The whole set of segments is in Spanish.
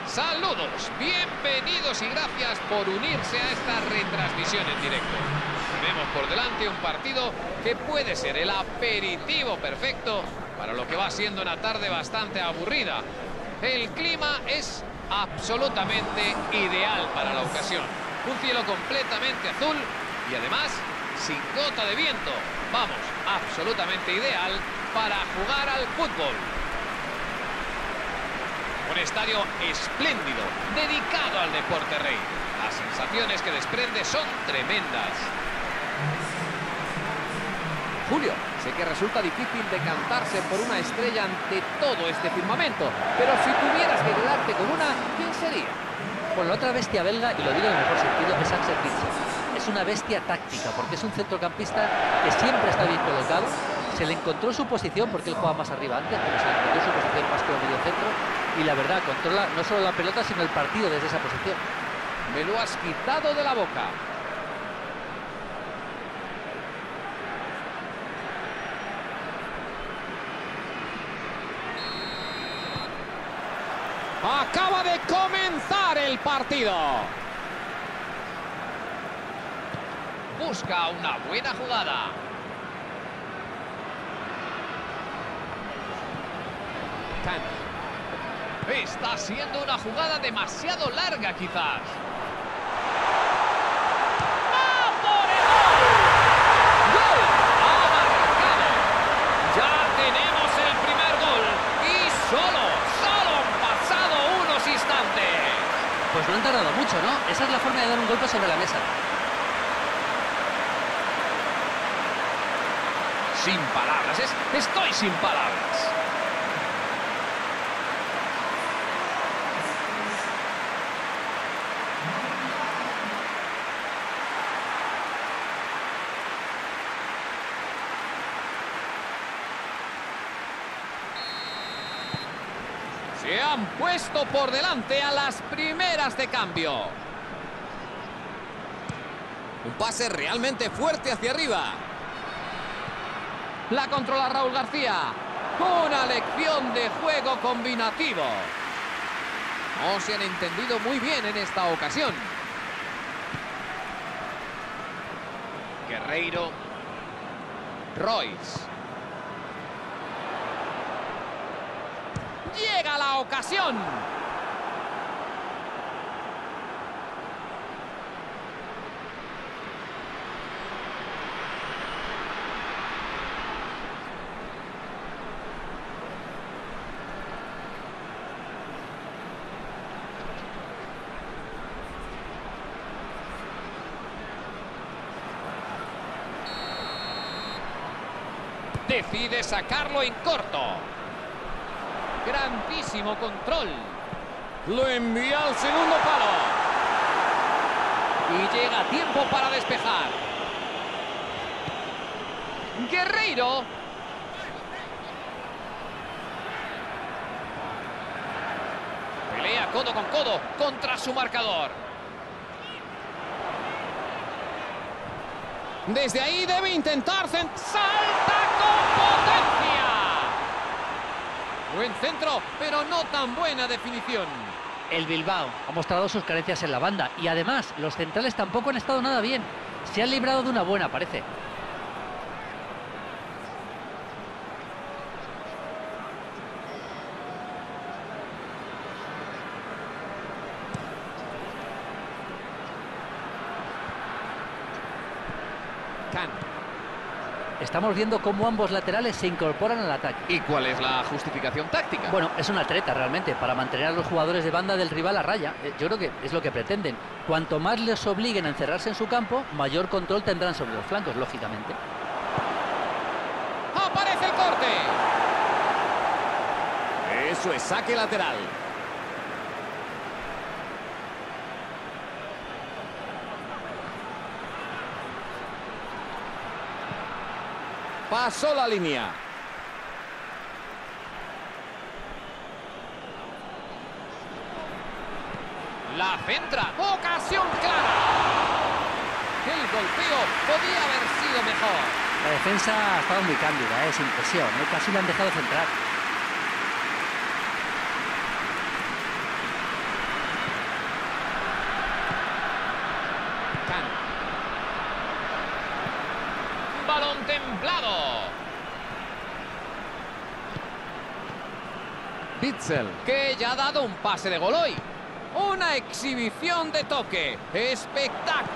Saludos, bienvenidos y gracias por unirse a esta retransmisión en directo. Tenemos por delante un partido que puede ser el aperitivo perfecto para lo que va siendo una tarde bastante aburrida. El clima es absolutamente ideal para la ocasión. Un cielo completamente azul y además sin gota de viento. Vamos, absolutamente ideal para jugar al fútbol. Un estadio espléndido, dedicado al deporte rey. Las sensaciones que desprende son tremendas. Julio, sé que resulta difícil decantarse por una estrella ante todo este firmamento, pero si tuvieras que quedarte con una, ¿quién sería? Bueno, la otra bestia belga, y lo digo en el mejor sentido, es Axel Witsel. Es una bestia táctica, porque es un centrocampista que siempre está bien colocado. Se le encontró su posición, porque él jugaba más arriba antes, pero se le encontró su posición más como medio centro. Y la verdad, controla no solo la pelota, sino el partido desde esa posición. Me lo has quitado de la boca. Acaba de comenzar el partido. Busca una buena jugada. Está siendo una jugada demasiado larga, quizás. ¡Va por el gol! ¡Gol! ¡Ha marcado! Ya tenemos el primer gol. Y solo han pasado unos instantes. Pues no han tardado mucho, ¿no? Esa es la forma de dar un golpe sobre la mesa. Sin palabras, estoy sin palabras. Se han puesto por delante a las primeras de cambio. Un pase realmente fuerte hacia arriba. La controla Raúl García. Una lección de juego combinativo. No se han entendido muy bien en esta ocasión. Guerreiro. Royce. Llega la ocasión. Decide sacarlo en corto. Grandísimo control. Lo envía al segundo palo. Y llega a tiempo para despejar. Guerreiro. Pelea codo con codo contra su marcador. Desde ahí debe intentar... ¡Salta con potencia! Buen centro, pero no tan buena definición. El Bilbao ha mostrado sus carencias en la banda y además los centrales tampoco han estado nada bien. Se han librado de una buena, parece. Estamos viendo cómo ambos laterales se incorporan al ataque. ¿Y cuál es la justificación táctica? Bueno, es una treta realmente, para mantener a los jugadores de banda del rival a raya. Yo creo que es lo que pretenden. Cuanto más les obliguen a encerrarse en su campo, mayor control tendrán sobre los flancos, lógicamente. ¡Aparece el corte! Eso es saque lateral. Pasó la línea. La centra. Ocasión clara. El golpeo podía haber sido mejor. La defensa ha estado muy cándida, sin presión, casi le han dejado centrar. templado. Witsel, Que ya ha dado un pase de gol hoy. Una exhibición de toque. ¡Espectacular!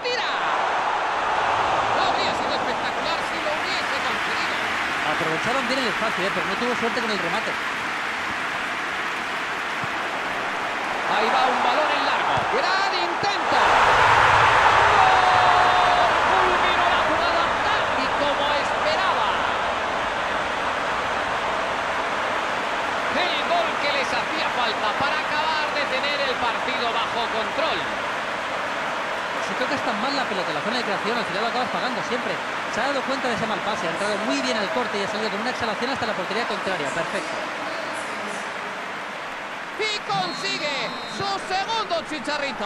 Habría sido espectacular si lo hubiese conseguido. Aprovecharon bien el espacio, pero no tuvo suerte con el remate. Ahí va un balón en largo. ¡Gran intento! Culminó la jugada tal y como esperaba. El gol que les hacía falta para acabar de tener el partido bajo control. Si tocas tan mal la pelota en la zona de creación, al final lo acabas pagando siempre. Se ha dado cuenta de ese mal pase, ha entrado muy bien al corte y ha salido con una exhalación hasta la portería contraria. Perfecto. Y consigue su segundo chicharrito.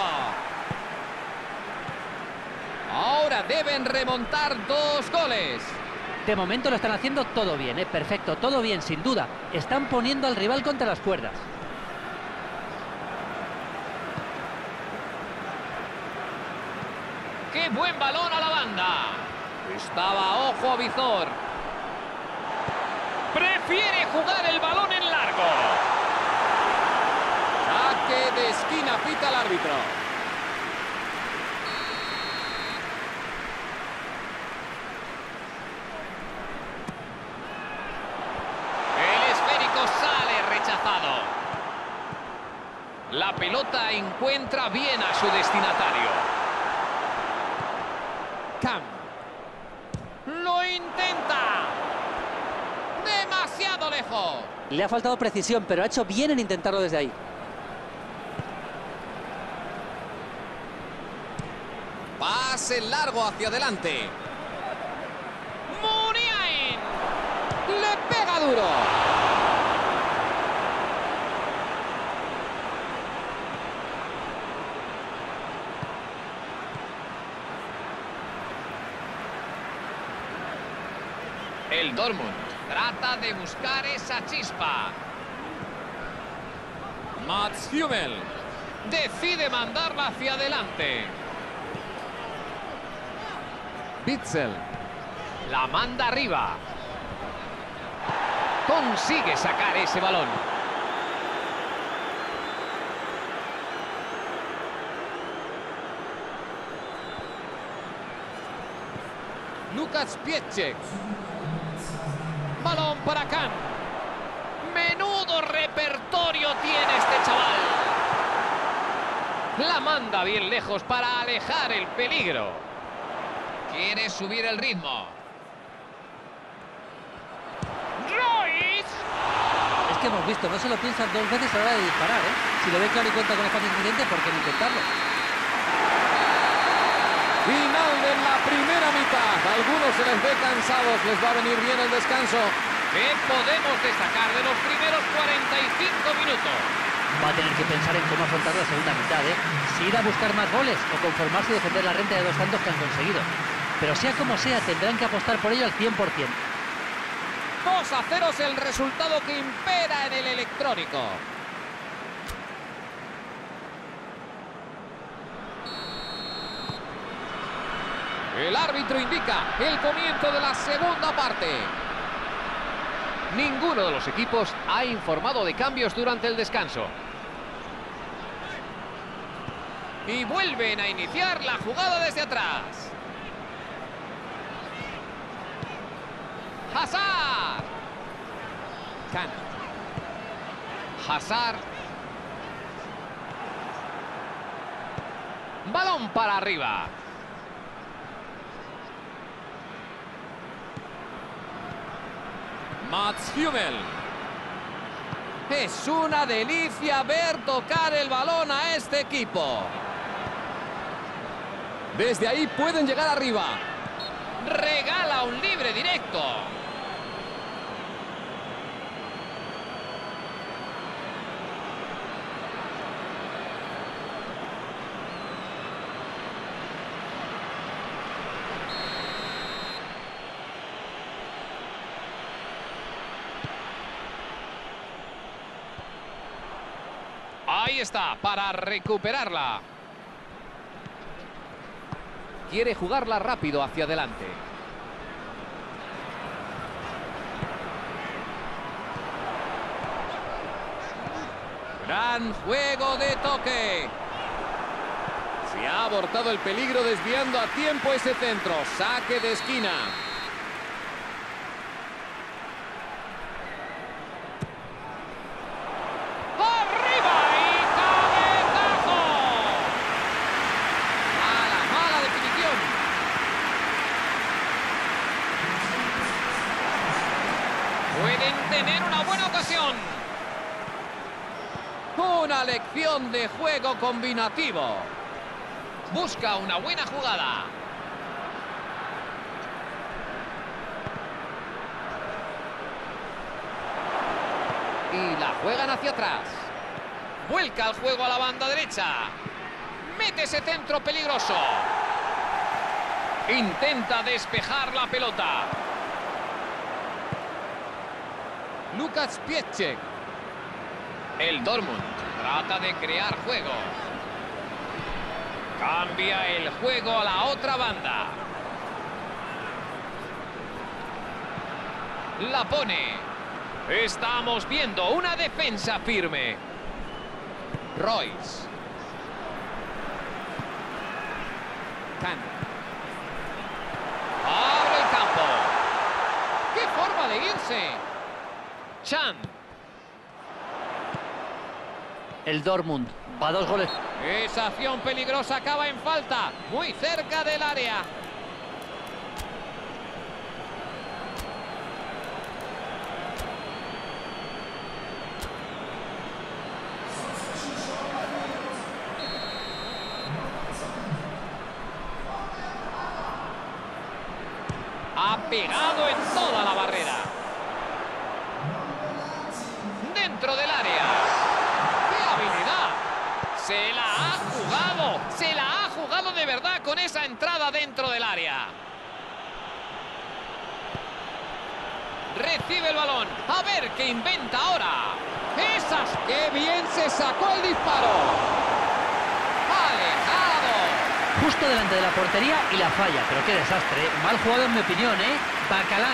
Ahora deben remontar 2 goles. De momento lo están haciendo todo bien, perfecto, todo bien, sin duda. Están poniendo al rival contra las cuerdas. ¡Qué buen balón a la banda! Estaba ojo a visor. Prefiere jugar el balón en largo. saque de esquina, pita el árbitro. El esférico sale rechazado. La pelota encuentra bien a su destinatario. Cam. ¡Lo intenta! ¡Demasiado lejos! Le ha faltado precisión, pero ha hecho bien en intentarlo desde ahí. Pase largo hacia adelante. ¡Muniain! Le pega duro. El Dortmund trata de buscar esa chispa. Mats Hummel. Decide mandarla hacia adelante. Witsel. La manda arriba. Consigue sacar ese balón. Lukas Pieszczek. Balón para Kahn. Menudo repertorio tiene este chaval. La manda bien lejos para alejar el peligro. Quiere subir el ritmo. Royce. Es que hemos visto, no se lo piensan 2 veces a la hora de disparar, ¿eh? Si lo ve claro y cuenta con espacio suficiente, ¿por qué no intentarlo? Final de la primera mitad. A algunos se les ve cansados, les va a venir bien el descanso. ¿Qué podemos destacar de los primeros 45 minutos? Va a tener que pensar en cómo afrontar la segunda mitad, ¿eh? Si ir a buscar más goles o conformarse y defender la renta de 2 tantos que han conseguido. Pero sea como sea, tendrán que apostar por ello al 100%. 2-0 es el resultado que impera en el electrónico. El árbitro indica el comienzo de la segunda parte. Ninguno de los equipos ha informado de cambios durante el descanso. Y vuelven a iniciar la jugada desde atrás. Hazard. Kahn. Hazard. Balón para arriba. Mats Hummel. Es una delicia ver tocar el balón a este equipo. Desde ahí pueden llegar arriba. Regala un libre directo. Ahí está, para recuperarla. Quiere jugarla rápido hacia adelante. Gran juego de toque. Se ha abortado el peligro desviando a tiempo ese centro. Saque de esquina. ¡Arriba y cabezazo! Mala definición. Pueden tener una buena ocasión. Una lección de juego combinativo. Busca una buena jugada. Y la juegan hacia atrás. Vuelca el juego a la banda derecha. Mete ese centro peligroso. Intenta despejar la pelota. Lukasz Piszczek. El Dortmund trata de crear juego. Cambia el juego a la otra banda. La pone. Estamos viendo una defensa firme. Royce. Kahn. Abre el campo. ¡Qué forma de irse! Chan. El Dortmund va a 2 goles. Esa acción peligrosa acaba en falta. Muy cerca del área. Ha pegado en toda la barrera. Dentro del área. ¡Qué habilidad! Se la ha jugado. Se la ha jugado de verdad con esa entrada dentro del área. Recibe el balón. A ver qué inventa ahora. ¡Esas! ¡Qué bien se sacó el disparo! ¡Alejado! Justo delante de la portería y la falla. Pero qué desastre, ¿eh? Mal jugado en mi opinión, ¿eh? Bacalá.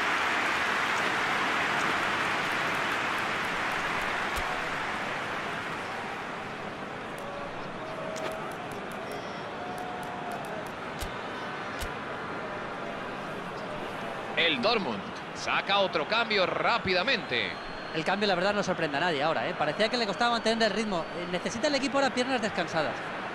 El Dortmund saca otro cambio rápidamente. El cambio, la verdad, no sorprende a nadie ahora, ¿eh? Parecía que le costaba mantener el ritmo. Necesita el equipo ahora piernas descansadas.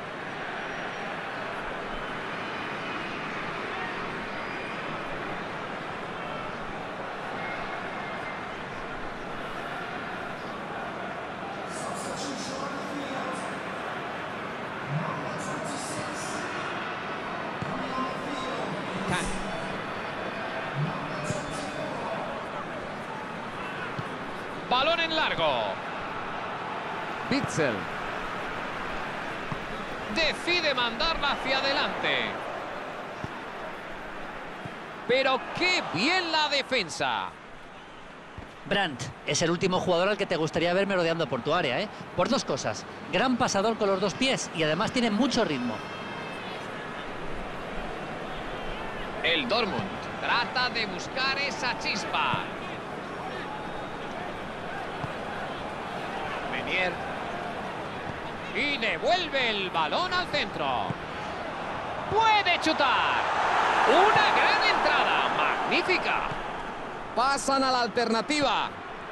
Balón en largo. Witsel. Decide mandarla hacia adelante. Pero qué bien la defensa. Brandt es el último jugador al que te gustaría ver merodeando por tu área, ¿eh? Por 2 cosas. Gran pasador con los 2 pies y además tiene mucho ritmo. El Dortmund trata de buscar esa chispa. Menier. Y devuelve el balón al centro. Puede chutar. Una gran entrada. Magnífica. Pasan a la alternativa.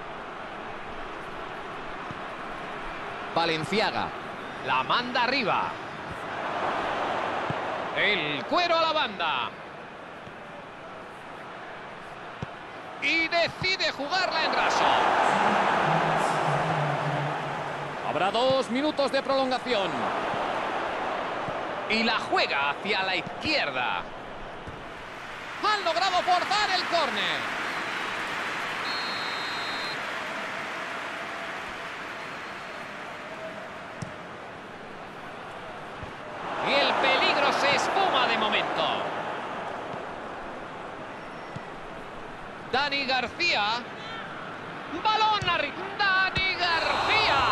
Valenciaga. La manda arriba. El cuero a la banda. Y decide jugarla en raso. Habrá 2 minutos de prolongación. Y la juega hacia la izquierda. Han logrado forzar el córner. Y el peligro se esfuma de momento. Dani García. Balón arriba. Dani García.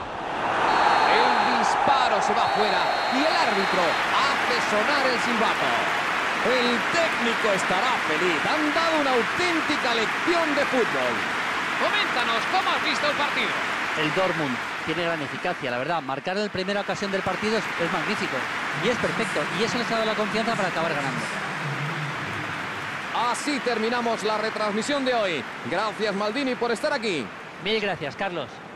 El disparo se va afuera y el árbitro hace sonar el silbato. El técnico estará feliz. Han dado una auténtica lección de fútbol. Coméntanos cómo has visto el partido. El Dortmund tiene gran eficacia, la verdad. Marcar en la primera ocasión del partido es magnífico y es perfecto, y eso les ha dado la confianza para acabar ganando. Así terminamos la retransmisión de hoy. Gracias, Maldini, por estar aquí. Mil gracias, Carlos.